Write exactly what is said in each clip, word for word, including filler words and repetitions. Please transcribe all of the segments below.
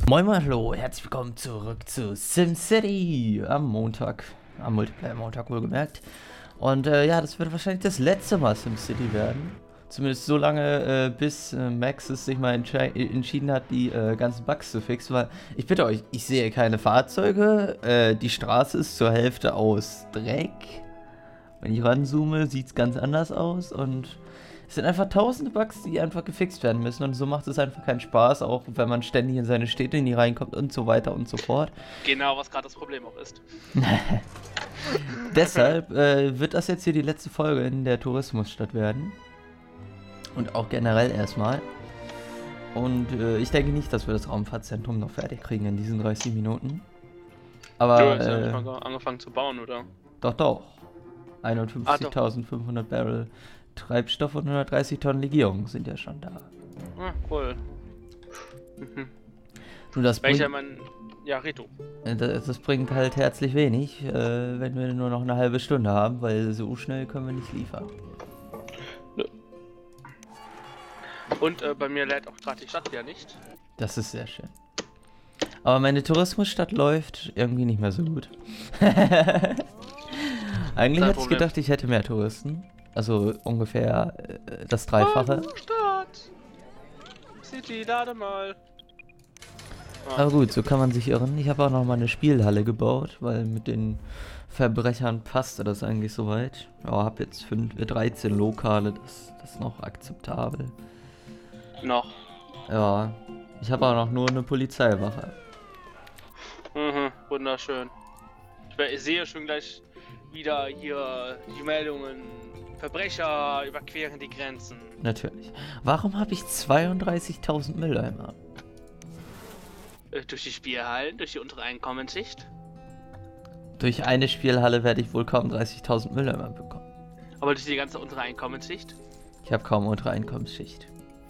Moin mal, hallo, herzlich willkommen zurück zu SimCity am Montag, am Multiplayer-Montag wohlgemerkt. Und äh, ja, das wird wahrscheinlich das letzte Mal SimCity werden. Zumindest so lange, äh, bis äh, Maxis sich mal entschieden hat, die äh, ganzen Bugs zu fixen. Weil, ich bitte euch, ich sehe keine Fahrzeuge, äh, die Straße ist zur Hälfte aus Dreck. Wenn ich ranzoome, sieht es ganz anders aus und es sind einfach tausende Bugs, die einfach gefixt werden müssen und so macht es einfach keinen Spaß, auch wenn man ständig in seine Städte nie reinkommt und so weiter und so fort. Genau, was gerade das Problem auch ist. Deshalb äh, wird das jetzt hier die letzte Folge in der Tourismusstadt werden. Und auch generell erstmal. Und äh, ich denke nicht, dass wir das Raumfahrtzentrum noch fertig kriegen in diesen dreißig Minuten. Aber Du hast ja äh, nicht mal angefangen zu bauen, oder? doch, doch. einundfünfzigtausendfünfhundert Barrel Treibstoff und hundertdreißig Tonnen Legierung sind ja schon da. Ah, cool. Mhm. Nun, das Welcher bringt, man... Ja, Reto. das, das bringt halt herzlich wenig, äh, wenn wir nur noch eine halbe Stunde haben, weil so schnell können wir nicht liefern. Nö. Und äh, bei mir lädt auch gerade die Stadt ja nicht. Das ist sehr schön. Aber meine Tourismusstadt läuft irgendwie nicht mehr so gut. Eigentlich hätte ich gedacht, ich hätte mehr Touristen. Also ungefähr äh, das Dreifache. Oh, Stadt! City, lade mal. Ah. Aber gut, so kann man sich irren. Ich habe auch noch mal eine Spielhalle gebaut, weil mit den Verbrechern passte das eigentlich soweit. Ja, habe jetzt fünf, dreizehn Lokale, das, das ist noch akzeptabel. Noch. Ja, ich habe auch noch nur eine Polizeiwache. Mhm, wunderschön. Ich sehe schon gleich wieder hier die Meldungen. Verbrecher überqueren die Grenzen. Natürlich. Warum habe ich zweiunddreißigtausend Mülleimer? Äh, durch die Spielhallen, durch die untere Einkommensschicht. Durch eine Spielhalle werde ich wohl kaum dreißigtausend Mülleimer bekommen. Aber durch die ganze untere Einkommensschicht? Ich habe kaum untere Einkommensschicht.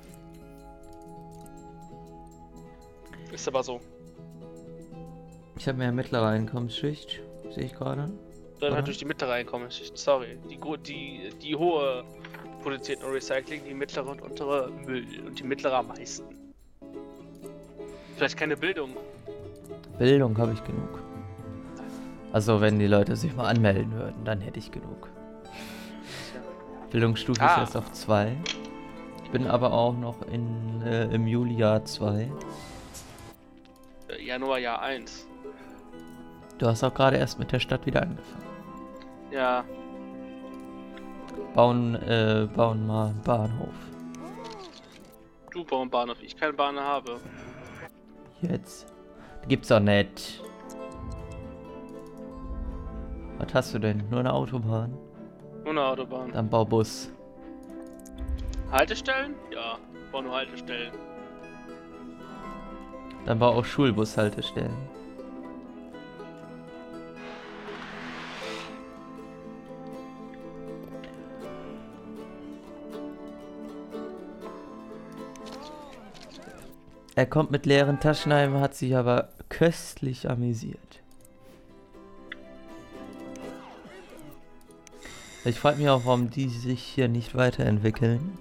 Ist aber so. Ich habe mehr mittlere Einkommensschicht, sehe ich gerade. Dann halt durch die mittlere Einkommensschicht, sorry. Die, die, die hohe produziert nur Recycling, die mittlere und untere Müll. Und die mittlere am meisten. Vielleicht keine Bildung. Bildung habe ich genug. Also wenn die Leute sich mal anmelden würden, dann hätte ich genug. Bildungsstufe Ah. ist erst auf zwei. Ich bin aber auch noch in, äh, im Juli Jahr zwei. Äh, Januar Jahr eins. Du hast auch gerade erst mit der Stadt wieder angefangen. Ja. Bauen, äh, bauen mal einen Bahnhof. Du baust einen Bahnhof, ich keine Bahn habe. Jetzt. Gibt's doch nicht. Was hast du denn? Nur eine Autobahn? Nur eine Autobahn. Dann bau Bus. Haltestellen? Ja, bau nur Haltestellen. Dann bau auch Schulbushaltestellen. Er kommt mit leeren Taschen heim, hat sich aber köstlich amüsiert. Ich frage mich auch, warum die sich hier nicht weiterentwickeln.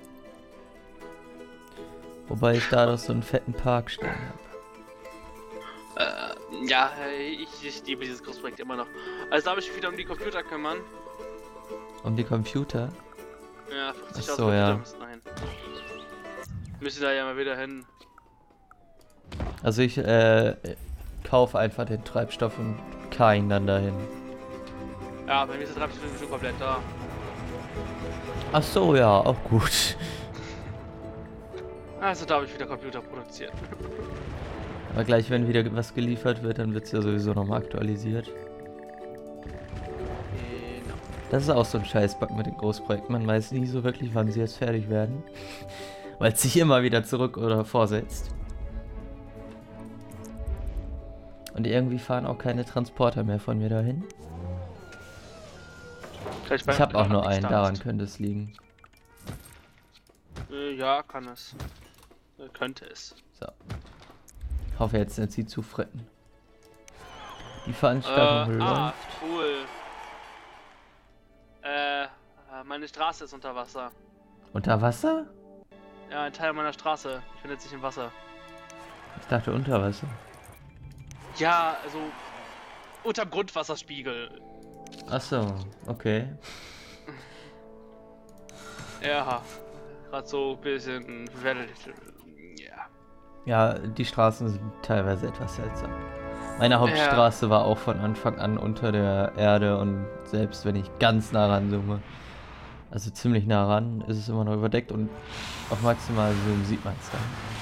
Wobei ich da doch so einen fetten Park stehen habe. Äh, ja, ich, ich liebe dieses Großprojekt immer noch. Also darf ich mich wieder um die Computer kümmern? Um die Computer? Ja, vierzigtausend Ach so, Computer ja. müssen dahin. Müssen da ja mal wieder hin. Also ich äh, kaufe einfach den Treibstoff und k ihn dann dahin. Ja, bei mir ist der Treibstoff schon komplett da. Ach so, ja, auch gut. Also darf ich wieder Computer produzieren. Aber gleich, wenn wieder was geliefert wird, dann wird es ja sowieso nochmal aktualisiert. Genau. Das ist auch so ein Scheißbug mit den Großprojekten. Man weiß nie so wirklich, wann sie jetzt fertig werden. Weil es sich immer wieder zurück oder vorsetzt. Und irgendwie fahren auch keine Transporter mehr von mir dahin. Ich, Ich habe auch nur einen, daran könnte es liegen. Äh, ja, kann es. Äh, könnte es. So. Ich hoffe jetzt nicht sie zu fritten. Die Veranstaltung äh, läuft. Ah, cool. Äh, meine Straße ist unter Wasser. Unter Wasser? Ja, ein Teil meiner Straße befindet sich im Wasser. Ich dachte unter Wasser. Ja, also unterm Grundwasserspiegel. Ach so, okay. Ja, gerade so ein bisschen. Ja. Ja, die Straßen sind teilweise etwas seltsam. Meine Hauptstraße ja. war auch von Anfang an unter der Erde und selbst wenn ich ganz nah ranzoome, also ziemlich nah ran, ist es immer noch überdeckt und auf maximal Zoom sieht man es dann.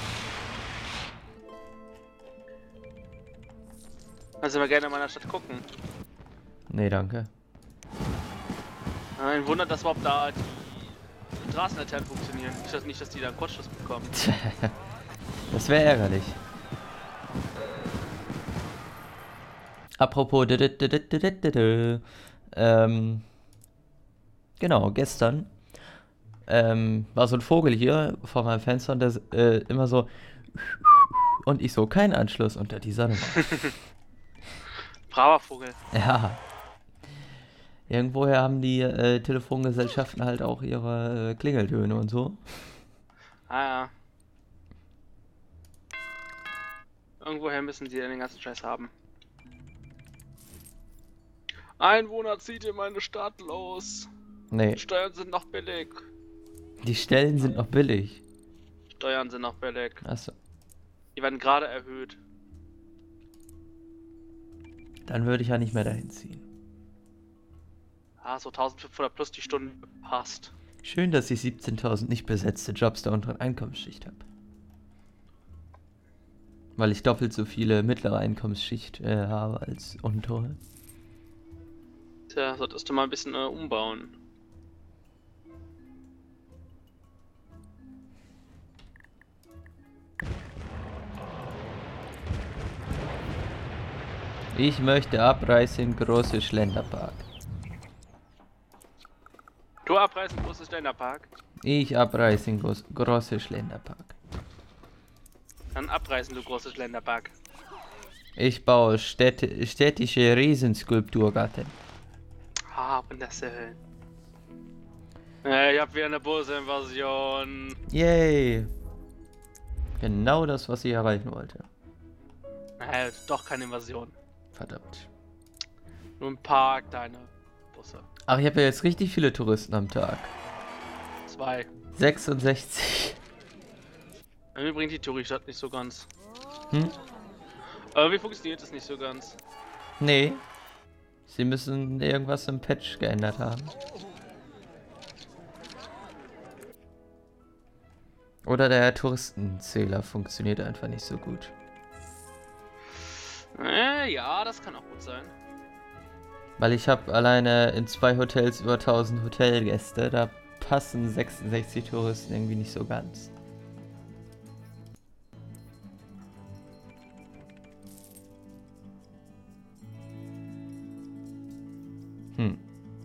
Also wir gerne in meiner Stadt gucken. Nee, danke. Ein Wunder, dass überhaupt da die Straßenlaternen funktionieren. Nicht, dass, nicht, dass die da einen Kurzschluss bekommen. Das wäre ärgerlich. Apropos, ähm, genau, gestern ähm, war so ein Vogel hier vor meinem Fenster und der äh, immer so und ich so, kein Anschluss unter dieser Nummer. Braver Vogel. Ja. Irgendwoher haben die äh, Telefongesellschaften halt auch ihre äh, Klingeltöne und so. Ah ja. Irgendwoher müssen sie den ganzen Scheiß haben. Einwohner zieht in meine Stadt los. Nee. Steuern sind noch billig. Die Stellen sind noch billig. Steuern sind noch billig. Achso. Die werden gerade erhöht. Dann würde ich ja nicht mehr dahin ziehen. Ah, so eintausendfünfhundert plus die Stunde passt. Schön, dass ich siebzehntausend nicht besetzte Jobs der unteren Einkommensschicht habe. Weil ich doppelt so viele mittlere Einkommensschicht äh, habe als untere. Tja, solltest du mal ein bisschen äh, umbauen. Ich möchte abreisen in große Schlenderpark. Du abreisen in große Schlenderpark? Ich abreise in groß, große Schlenderpark. Dann abreisen, du große Schlenderpark. Ich baue städti städtische Riesenskulpturgarten. Ah, wunderschön. Äh, ich hab wieder eine Bose-Invasion. Yay! Genau das, was ich erreichen wollte. Äh, doch keine Invasion. Verdammt. Nur ein Park, deine Busse. Ach, ich habe ja jetzt richtig viele Touristen am Tag. Zwei. sechsundsechzig. Mir bringt die Touri-Stadt nicht so ganz. Hm? Aber wie funktioniert das nicht so ganz? Nee. Sie müssen irgendwas im Patch geändert haben. Oder der Touristenzähler funktioniert einfach nicht so gut. Äh, ja, das kann auch gut sein. Weil ich habe alleine in zwei Hotels über tausend Hotelgäste, da passen sechsundsechzig Touristen irgendwie nicht so ganz. Hm.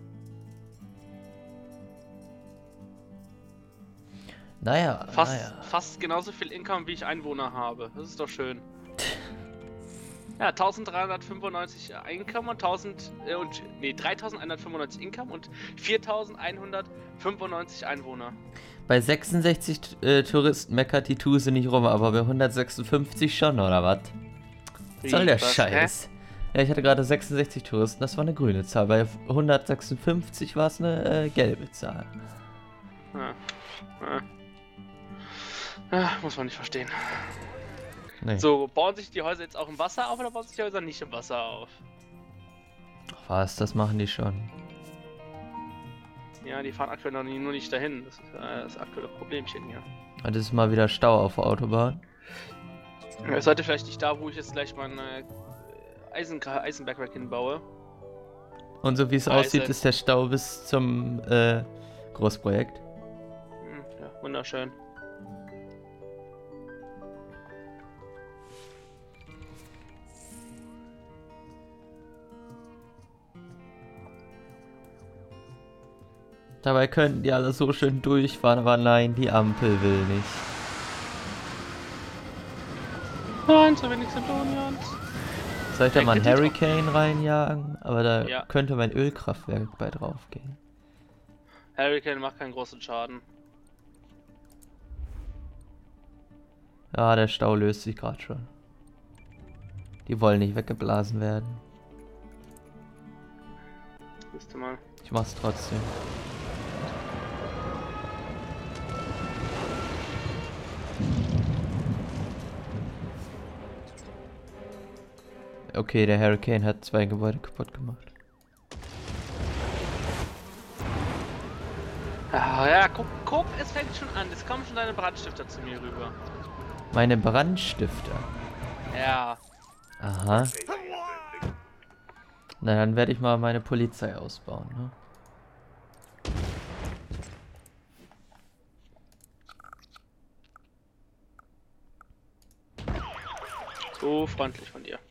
Naja, fast, naja. Fast genauso viel Income, wie ich Einwohner habe. Das ist doch schön. Ja, eintausenddreihundertfünfundneunzig Income und tausend äh, und nee, dreitausendeinhundertfünfundneunzig Income und viertausendeinhundertfünfundneunzig Einwohner. Bei sechsundsechzig äh, Touristen meckert die Tuse nicht rum, aber bei hundertsechsundfünfzig schon, oder was? Was soll der was, Scheiß? Hä? Ja, ich hatte gerade sechsundsechzig Touristen, das war eine grüne Zahl. Bei hundertsechsundfünfzig war es eine äh, gelbe Zahl. Ja. Ja. Ja, muss man nicht verstehen. Nee. So, bauen sich die Häuser jetzt auch im Wasser auf oder bauen sich die Häuser nicht im Wasser auf? Ach was, das machen die schon. Ja, die fahren aktuell noch nie, nur nicht dahin. Das ist äh, das aktuelle Problemchen hier. Und es ist mal wieder Stau auf der Autobahn. Ja, es sollte vielleicht nicht da, wo ich jetzt gleich mein äh, Eisen Eisenbergwerk hinbaue. Und so wie es aussieht, ist der Stau bis zum äh, Großprojekt. Hm, ja, wunderschön. Dabei könnten die alle so schön durchfahren, aber nein, die Ampel will nicht. Nein, zu wenig Symptonians. Soll ich da mal einen Hurricane reinjagen? Aber da ja. könnte mein Ölkraftwerk bei drauf gehen. Hurricane macht keinen großen Schaden. Ja, der Stau löst sich gerade schon. Die wollen nicht weggeblasen werden. Müsste mal. Ich mach's trotzdem. Okay, der Hurricane hat zwei Gebäude kaputt gemacht. Ah, ja, guck, guck, es fängt schon an. Es kommen schon deine Brandstifter zu mir rüber. Meine Brandstifter. Ja. Aha. Na, dann werde ich mal meine Polizei ausbauen, ne? So freundlich von dir.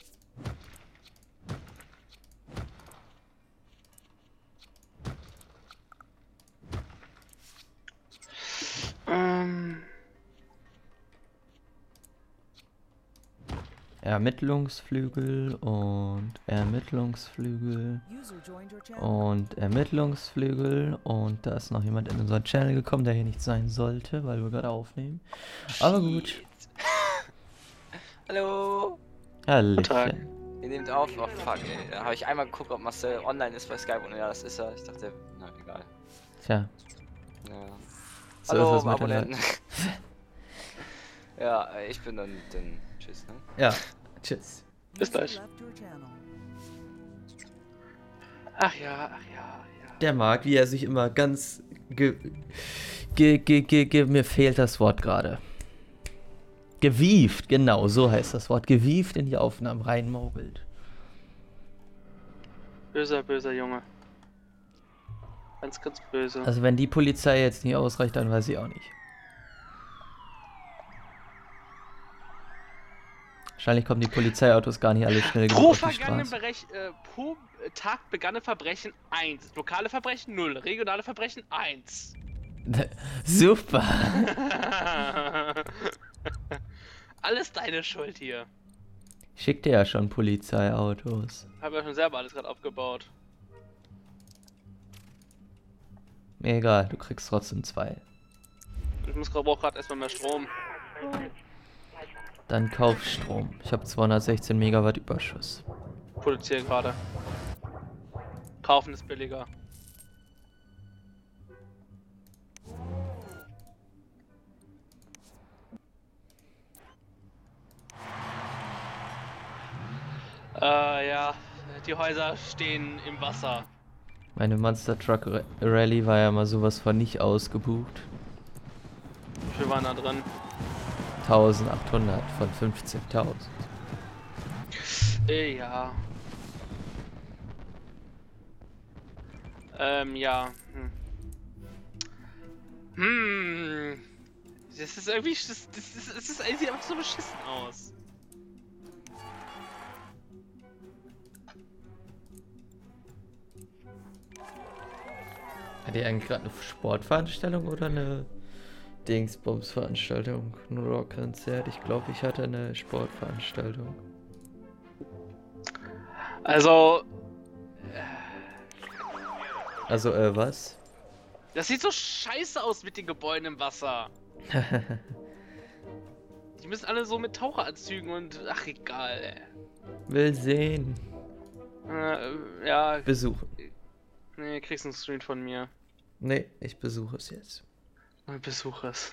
Ähm. Ermittlungsflügel und Ermittlungsflügel und Ermittlungsflügel und da ist noch jemand in unseren Channel gekommen, der hier nicht sein sollte, weil wir gerade aufnehmen. Aber gut. Hallo! Hallöchen. Ihr nehmt auf? Oh fuck, ey. Da habe ich einmal geguckt, ob Marcel online ist bei Skype und ja, das ist er. Ich dachte, na egal. Tja. Ja. So Hallo, ist das mit den Abonnenten. Ja, ich bin dann, dann tschüss, ne? Ja, tschüss. Bis gleich. Ach ja, ach ja, ja. Der mag, wie er sich immer ganz ge, ge, ge, ge, ge mir fehlt das Wort gerade. Gewieft, genau, so heißt das Wort. Gewieft in die Aufnahmen reinmogelt. Böser, böser Junge. Ganz, ganz böse. Also wenn die Polizei jetzt nicht ausreicht, dann weiß ich auch nicht. Wahrscheinlich kommen die Polizeiautos gar nicht alle schnell genug Pro auf die vergangenen Straße. Berech äh, pro Tag begangene Verbrechen eins. Lokale Verbrechen null. Regionale Verbrechen eins. Super. Alles deine Schuld hier. Ich schick dir ja schon Polizeiautos. Hab ja schon selber alles gerade aufgebaut. Mir egal, du kriegst trotzdem zwei. Ich muss gerade auch gerade erstmal mehr Strom. Dann kauf Strom. Ich habe zweihundertsechzehn Megawatt Überschuss. Produzieren gerade. Kaufen ist billiger. Äh, ja, die Häuser stehen im Wasser. Meine Monster Truck Ra- Rally war ja mal sowas von nicht ausgebucht. Wie viel waren da drin? eintausendachthundert von fünfzehntausend. Äh, ja. Ähm, ja. Hm. Hm. Das ist irgendwie. Das, das, ist, das, ist, das sieht einfach so beschissen aus. Hat ihr eigentlich gerade eine Sportveranstaltung oder eine Dingsbums-Veranstaltung? Nur Konzert? Ich glaube, ich hatte eine Sportveranstaltung. Also. Also, äh, was? Das sieht so scheiße aus mit den Gebäuden im Wasser. Die müssen alle so mit Taucheranzügen und. Ach, egal, ey. Will sehen. Äh, ja. Besuchen. Nee, kriegst einen Screen von mir. Nee, ich besuche es jetzt. Besuch es.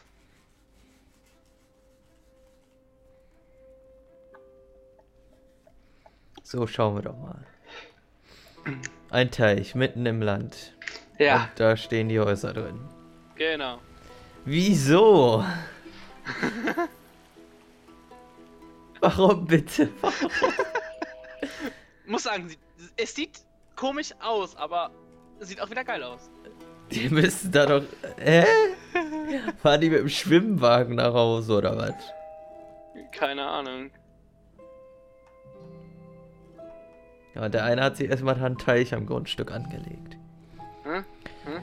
So, schauen wir doch mal. Ein Teich mitten im Land. Ja, Und da stehen die Häuser drin. genau. Wieso? Warum bitte? Warum? Muss sagen, sie- es sieht komisch aus, aber es sieht auch wieder geil aus. Die müssen da doch. Hä? Fahren die mit dem Schwimmwagen nach Hause oder was? Keine Ahnung. Ja, der eine hat sich erstmal einen Teich am Grundstück angelegt. Hm? Hm?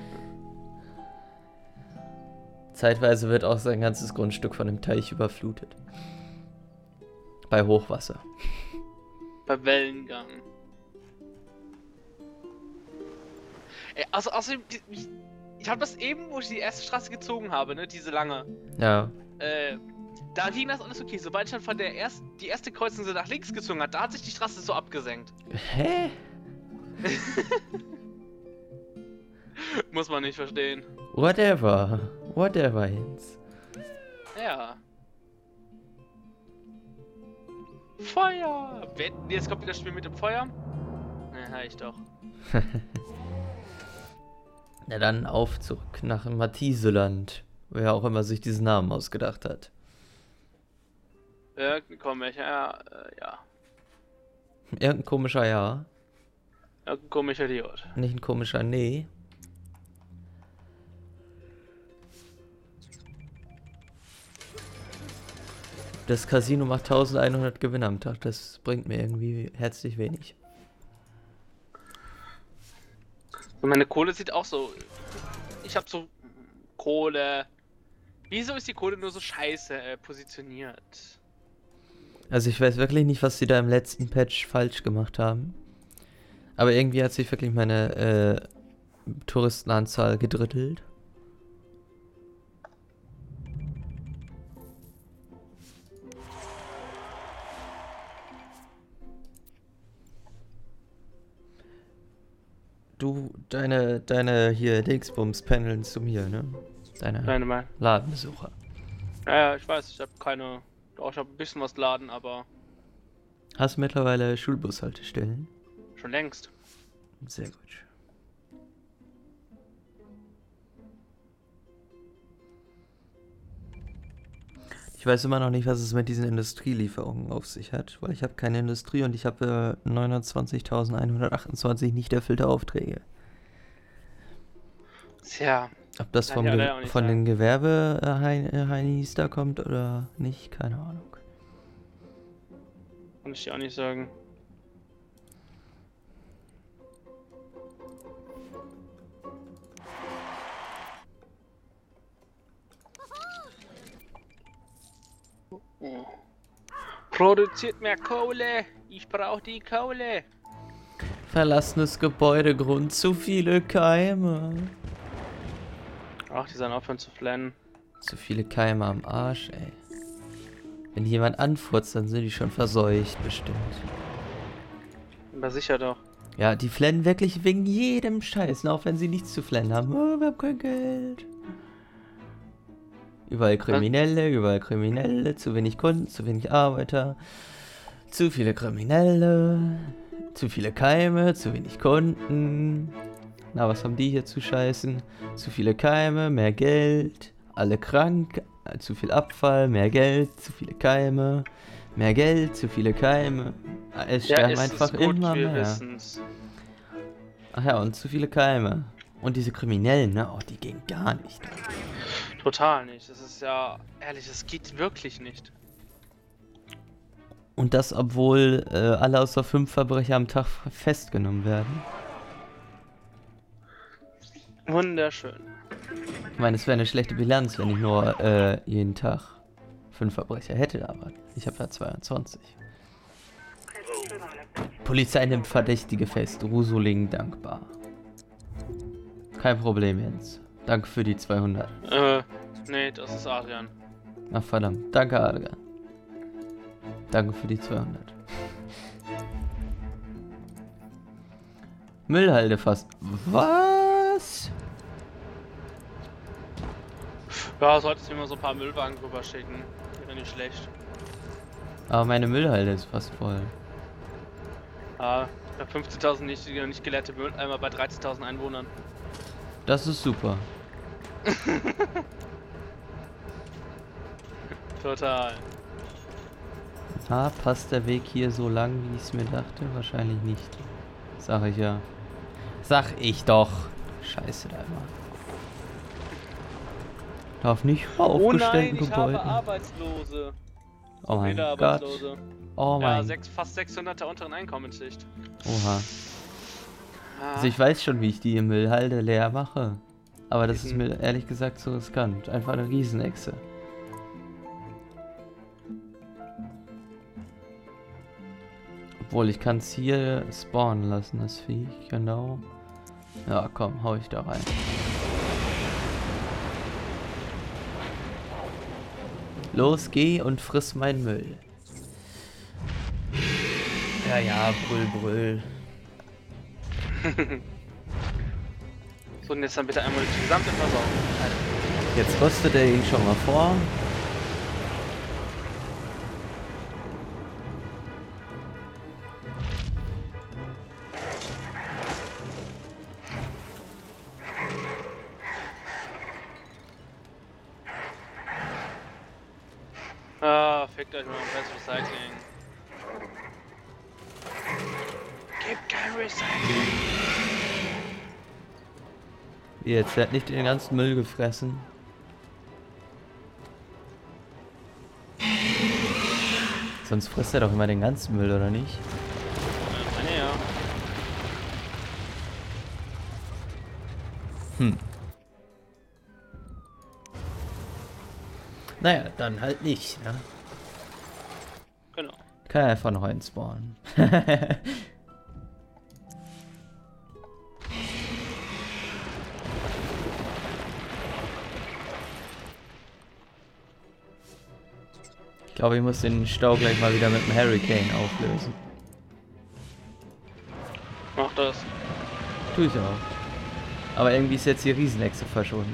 Zeitweise wird auch sein ganzes Grundstück von dem Teich überflutet. Bei Hochwasser. Bei Wellengang. Ey, also, außerdem, die- ich, ich habe das eben, wo ich die erste Straße gezogen habe, ne, diese lange. Ja. Äh, Da ging das alles okay. Sobald ich dann von der ersten, die erste Kreuzung so nach links gezogen hat, da hat sich die Straße so abgesenkt. Hä? Muss man nicht verstehen. Whatever. Whatever, Jens. Ja. Feuer! Wenn, jetzt kommt wieder das Spiel mit dem Feuer. Na, ja, ich doch. Na dann auf zurück nach Mathiseland. Wer auch immer sich diesen Namen ausgedacht hat. Irgendein komischer, ja, äh, ja. Irgendein komischer Ja. Irgendein komischer Idiot. Nicht ein komischer Nee. Das Casino macht eintausendeinhundert Gewinne am Tag. Das bringt mir irgendwie herzlich wenig. Und meine Kohle sieht auch so... Ich hab so... Kohle... Wieso ist die Kohle nur so scheiße äh, positioniert? Also ich weiß wirklich nicht, was sie da im letzten Patch falsch gemacht haben. Aber irgendwie hat sich wirklich meine äh, Touristenanzahl gedrittelt. Du, deine, deine hier Dingsbums-Paneln zu mir, ne? Deine Nein, nein. Ladenbesucher. Ja, ja, ich weiß, ich habe keine... Doch, ich habe ein bisschen was laden, aber... Hast du mittlerweile Schulbushaltestellen? Schon längst. Sehr gut. Ich weiß immer noch nicht, was es mit diesen Industrielieferungen auf sich hat, weil ich habe keine Industrie und ich habe äh, neunundzwanzigtausendeinhundertachtundzwanzig nicht erfüllte Aufträge. Tja. Ob das Kann vom ja Ge leider auch nicht von sagen. den Gewerbe-Heinis da kommt oder nicht, keine Ahnung. Kann ich dir auch nicht sagen. Oh. Produziert mehr Kohle! Ich brauche die Kohle! Verlassenes Gebäudegrund, zu viele Keime. Ach, die sollen aufhören zu flennen. Zu viele Keime am Arsch, ey. Wenn jemand anfurzt, dann sind die schon verseucht, bestimmt. Aber sicher doch. Ja, die flennen wirklich wegen jedem Scheiß, auch wenn sie nichts zu flennen haben. Oh, wir haben kein Geld. Überall Kriminelle, überall Kriminelle, zu wenig Kunden, zu wenig Arbeiter, zu viele Kriminelle, zu viele Keime, zu wenig Kunden. Na, was haben die hier zu scheißen? Zu viele Keime, mehr Geld, alle krank, zu viel Abfall, mehr Geld, zu viele Keime, mehr Geld, zu viele Keime. Es sterben ja, einfach ist gut, immer wir mehr. wissen's. Ach ja, und zu viele Keime. Und diese Kriminellen, ne? Oh, die gehen gar nicht. Total nicht. Das ist ja ehrlich, das geht wirklich nicht. Und das, obwohl äh, alle außer fünf Verbrecher am Tag festgenommen werden. Wunderschön. Ich meine, es wäre eine schlechte Bilanz, wenn ich nur äh, jeden Tag fünf Verbrecher hätte, aber ich habe ja zweiundzwanzig. Polizei nimmt Verdächtige fest. Rusoling dankbar. Kein Problem, Jens. Danke für die zweihundert. Äh, nee, das ist Adrian. Ach verdammt. Danke, Adrian. Danke für die zweihundert. Müllhalde fast. Was? Ja, solltest du mir mal so ein paar Müllwagen rüber schicken. Wäre nicht schlecht. Aber meine Müllhalde ist fast voll. Ah, ich habe fünfzehntausend nicht, nicht geleerte Mülleimer bei dreizehntausend Einwohnern. Das ist super. Total. Ah, passt der Weg hier so lang, wie ich es mir dachte? Wahrscheinlich nicht. Sag ich ja. Sag ich doch. Scheiße da immer. Darf nicht vor Oh aufgestellten nein, ich Gebäuden. habe Arbeitslose. Oh mein Wieder Gott. Arbeitslose. Oh Ja, mein. sechs, fast sechshundert der unteren Einkommensschicht. Oha. Ah, Also ich weiß schon, wie ich die Müllhalde leer mache. Aber das ist Mhm. mir ehrlich gesagt so riskant. Einfach eine Riesenechse. Obwohl, ich kann es hier spawnen lassen, das Viech, genau. Ja, komm, hau ich da rein. Los, geh und friss meinen Müll. Ja, ja, brüll, brüll. So, und jetzt dann bitte einmal die gesamte Versorgung. Jetzt rüstet er ihn schon mal vor. Ah, fickt euch mal um das Recycling. Gibt kein Recycling. Wie jetzt? Er hat nicht den ganzen Müll gefressen. Sonst frisst er doch immer den ganzen Müll, oder nicht? Ja, ja. Hm. Naja, dann halt nicht, ne? Genau. Kann einfach noch einen spawnen. Ich glaube, ich muss den Stau gleich mal wieder mit dem Hurricane auflösen. Mach das. Tu ich auch. Aber irgendwie ist jetzt die Riesenechse verschwunden.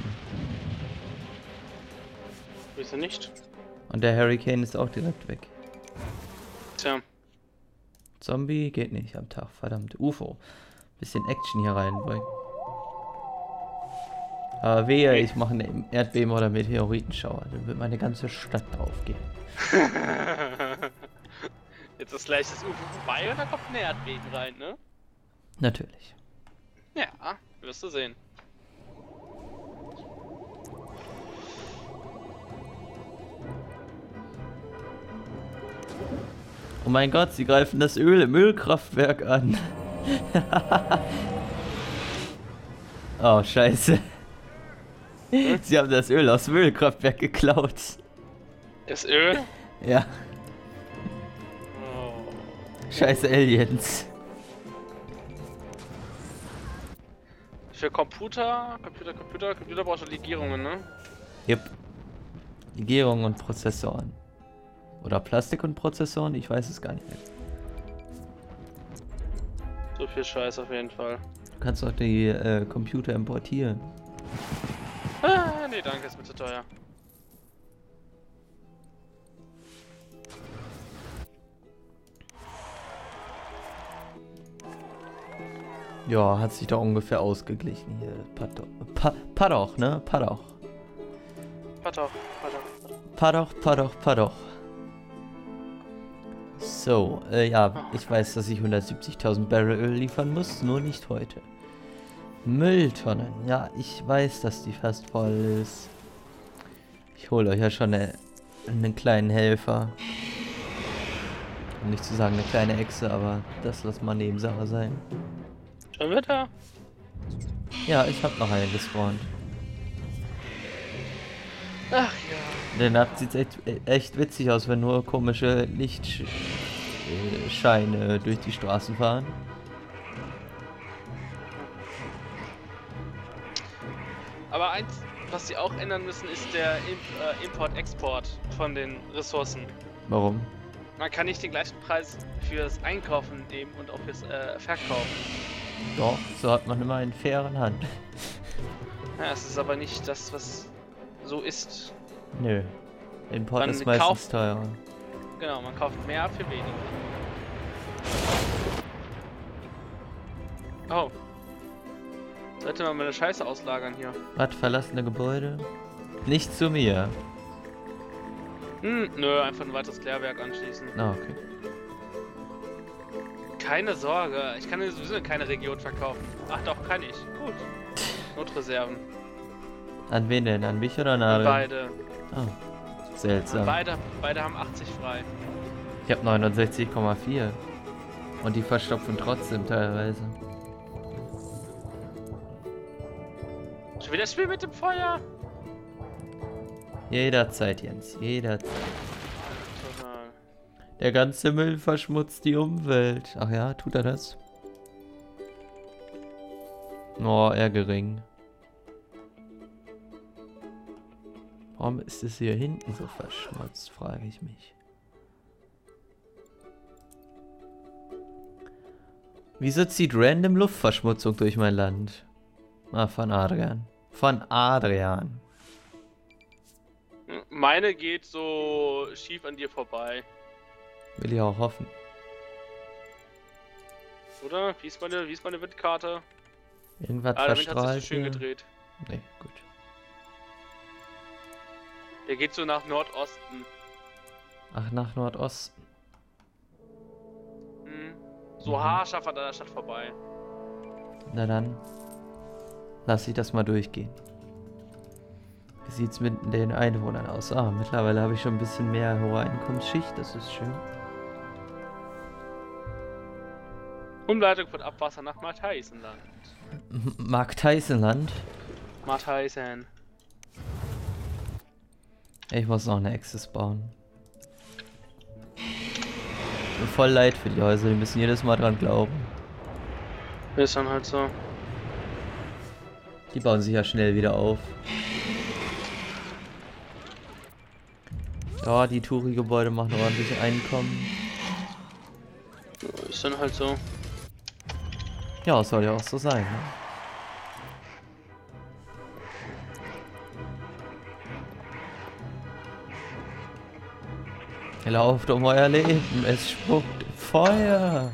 Wieso nicht? Und der Hurricane ist auch direkt weg. Tja. Zombie geht nicht am Tag, verdammt. U F O. Bisschen Action hier reinbringen. Aber wehe, ich mache einen Erdbeben oder Meteoritenschauer. Dann wird meine ganze Stadt draufgehen. Jetzt ist gleich das U F O vorbei und dann kommt ein Erdbeben rein, ne? Natürlich. Ja, wirst du sehen. Oh mein Gott, sie greifen das Öl im Ölkraftwerk an. Oh, scheiße. Sie haben das Öl aus dem Ölkraftwerk geklaut. Das Öl? Ja, Oh. scheiße Aliens. Für Computer, Computer, Computer, Computer brauchst du Legierungen, ne? Yep. Legierungen und Prozessoren. Oder Plastik und Prozessoren, ich weiß es gar nicht mehr. So viel Scheiß auf jeden Fall. Du kannst doch die äh, Computer importieren. Ah, nee, danke, ist mir zu teuer. Ja, hat sich doch ungefähr ausgeglichen hier. Padoch, pa Padoch, ne? Padoch. Padoch, Padoch. Padoch, Padoch, Padoch. So, äh, ja, ich weiß, dass ich hundertsiebzigtausend Barrel Öl liefern muss, nur nicht heute. Mülltonnen, ja, ich weiß, dass die fast voll ist. Ich hole euch ja schon eine, einen kleinen Helfer. Um nicht zu sagen eine kleine Echse, aber das lass mal Nebensache sein. Schon wieder? Ja, ich hab noch einen gespawnt. Ach ja. Der Nacht sieht echt, echt witzig aus, wenn nur komische Lichtscheine durch die Straßen fahren. Aber eins, was sie auch ändern müssen, ist der Imp äh, Import-Export von den Ressourcen. Warum? Man kann nicht den gleichen Preis fürs Einkaufen nehmen und auch fürs äh, Verkaufen. Doch, so hat man immer einen fairen Hand. Ja, es ist aber nicht das, was so ist. Nö. Import Man ist meistens kauft- teurer. Genau, man kauft mehr für weniger. Oh. Sollte man meine Scheiße auslagern hier. Was, verlassene Gebäude? Nicht zu mir. Hm, nö, einfach ein weiteres Klärwerk anschließen. Ah, okay. Keine Sorge, ich kann sowieso in keine Region verkaufen. Ach doch, kann ich. Gut. Notreserven. An wen denn? An mich oder an Adel? Beide. Oh, seltsam. Beide, beide haben achtzig frei. Ich habe neunundsechzig Komma vier. Und die verstopfen trotzdem teilweise. Schon wieder das Spiel mit dem Feuer? Jederzeit, Jens. Jederzeit. Total. Der ganze Müll verschmutzt die Umwelt. Ach ja, tut er das? Oh, eher gering. Warum ist es hier hinten so verschmutzt, frage ich mich. Wieso zieht random Luftverschmutzung durch mein Land? Ah, von Adrian. Von Adrian. Meine geht so schief an dir vorbei. Will ich auch hoffen. Oder? Wie ist meine, wie ist meine Windkarte? Irgendwas Ah, der Wind hat sich so verstrahlt schön hier. gedreht. Nee, gut. Der geht so nach Nordosten. Ach, nach Nordosten. Hm. So Mhm. haarscharf an der Stadt vorbei. Na dann. Lass ich das mal durchgehen. Wie sieht's mit den Einwohnern aus? Ah, mittlerweile habe ich schon ein bisschen mehr hohe Einkommensschicht. Das ist schön. Umleitung von Abwasser nach Matheisenland. Mark Tysonland. Matheisen. Ich muss noch eine Access bauen. Mir voll leid für die Häuser, die müssen jedes Mal dran glauben. Ist dann halt so. Die bauen sich ja schnell wieder auf. Ja, die Touri-Gebäude machen ordentlich Einkommen. Ist dann halt so. Ja, soll ja auch so sein, ne? Lauft um euer Leben, es spuckt Feuer.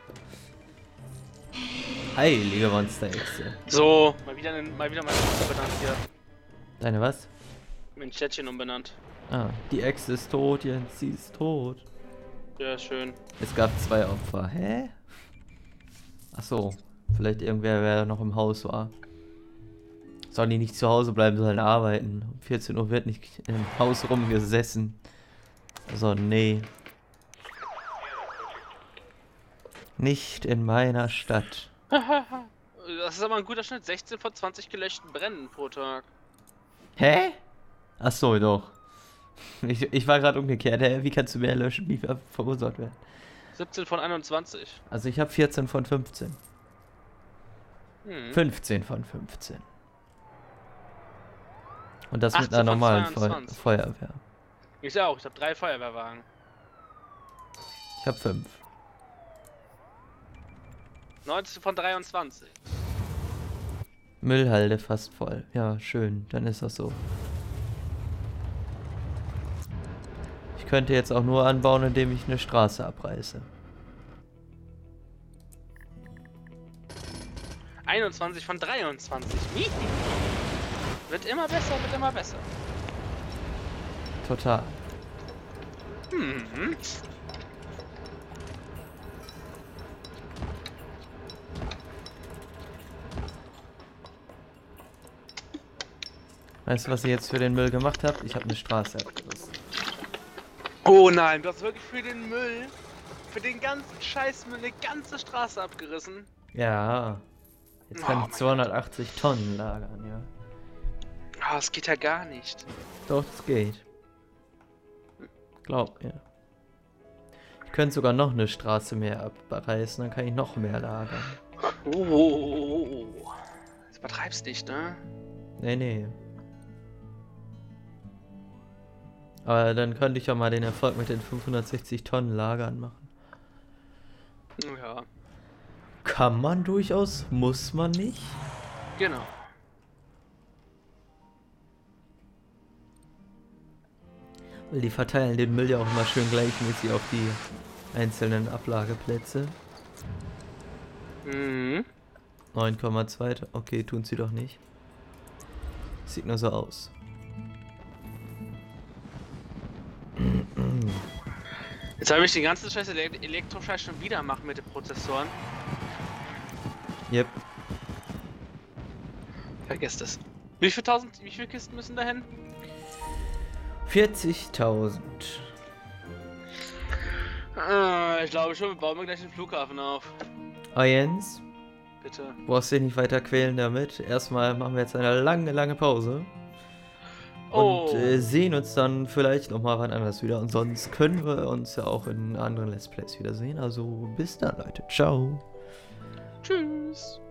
Heilige Monsterechse. So, mal wieder, einen, mal wieder mein umbenannt hier. Deine was? Mein Städtchen umbenannt. Ah, die Echse ist tot, Jens, sie ist tot. Ja, schön. Es gab zwei Opfer. Hä? Ach so, vielleicht irgendwer, wer noch im Haus war. Sollen die nicht zu Hause bleiben, sollen arbeiten. Um vierzehn Uhr wird nicht im Haus rumgesessen. Also, nee. Nicht in meiner Stadt. Das ist aber ein guter Schnitt. sechzehn von zwanzig gelöschten Brennen pro Tag. Hä? Ach so, doch. Ich, ich war gerade umgekehrt. Hä? Wie kannst du mehr löschen, wie ver- verursacht werden? siebzehn von einundzwanzig. Also ich habe vierzehn von fünfzehn. Hm. fünfzehn von fünfzehn. Und das mit achtzehn einer von normalen Feu zweiundzwanzig. Feuerwehr. Ich auch. Ich habe drei Feuerwehrwagen. Ich habe fünf. neunzehn von dreiundzwanzig. Müllhalde fast voll. Ja, schön. Dann ist das so. Ich könnte jetzt auch nur anbauen, indem ich eine Straße abreiße. einundzwanzig von dreiundzwanzig. Miep. Wird immer besser, wird immer besser. Total. Hm. Weißt du, was ich jetzt für den Müll gemacht habe? Ich habe eine Straße abgerissen. Oh nein, du hast wirklich für den Müll, für den ganzen Scheißmüll eine ganze Straße abgerissen. Ja. Jetzt Oh kann mein ich zweihundertachtzig Tonnen lagern, ja. Ah, das geht ja gar nicht. Doch, das geht. Glaub mir. Ich könnte sogar noch eine Straße mehr abreißen, dann kann ich noch mehr lagern. Oh, das übertreibst nicht, ne? Nee, nee. Aber dann könnte ich ja mal den Erfolg mit den fünfhundertsechzig Tonnen Lagern machen. Ja, Kann man durchaus, muss man nicht. genau. Weil die verteilen den Müll ja auch immer schön gleichmäßig auf die einzelnen Ablageplätze. Mhm. neun Komma zwei. Okay, tun sie doch nicht. Sieht nur so aus. Jetzt habe ich den ganzen Scheiß Ele Elektroscheiß schon wieder machen mit den Prozessoren. Yep. Vergesst es. Wie viel tausend, wie viele Kisten müssen dahin? vierzigtausend. Ah, ich glaube schon, wir bauen mir gleich den Flughafen auf. Ah, Jens, Bitte. brauchst dich nicht weiter quälen damit. Erstmal machen wir jetzt eine lange, lange Pause. Oh. Und äh, sehen uns dann vielleicht nochmal wann anders wieder. Und sonst können wir uns ja auch in anderen Let's Plays wiedersehen. Also bis dann, Leute. Ciao. Tschüss.